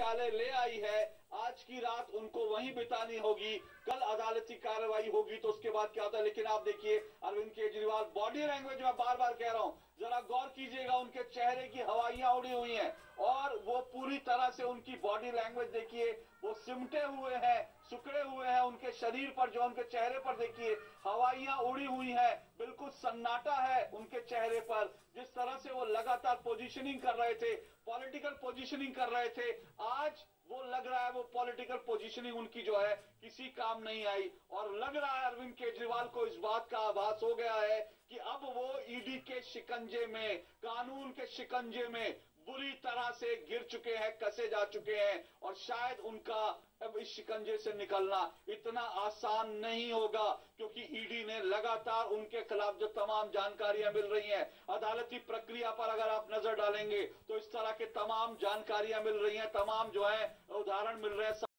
मुख्यालय ले आई है, आज की रात उनको वहीं बितानी होगी, कल अदालती कार्रवाई होगी तो उसके बाद क्या होता है। लेकिन आप देखिए अरविंद केजरीवाल, बॉडी लैंग्वेज में बार बार कह रहा हूं, जरा गौर कीजिएगा, उनके चेहरे की हवाइयां उड़ी हुई हैं और वो पूरी तरह से उनकी बॉडी लैंग्वेज देखिए, वो सिमटे हुए हैं, सुकड़े हुए हैं, उनके शरीर पर जो उनके चेहरे पर देखिए हवाइयां उड़ी हुई हैं, बिल्कुल सन्नाटा है उनके चेहरे पर। जिस तरह से वो लगातार पोजीशनिंग कर रहे थे, पॉलिटिकल पोजीशनिंग कर रहे थे, आज वो लग रहा है वो पॉलिटिकल पोजीशनिंग उनकी जो है किसी काम नहीं आई। और लग रहा है अरविंद केजरीवाल को इस बात का आभास हो गया है कि अब वो ईडी के शिकंजे में, कानून के शिकंजे में बुरी तरह से गिर चुके हैं, कसे जा चुके हैं और शायद उनका अब इस शिकंजे से निकलना इतना आसान नहीं होगा, क्योंकि ईडी ने लगातार उनके खिलाफ जो तमाम जानकारियां मिल रही हैं, अदालती प्रक्रिया पर अगर आप नजर डालेंगे तो इस तरह के तमाम जानकारियां मिल रही हैं, तमाम जो है उदाहरण मिल रहे हैं।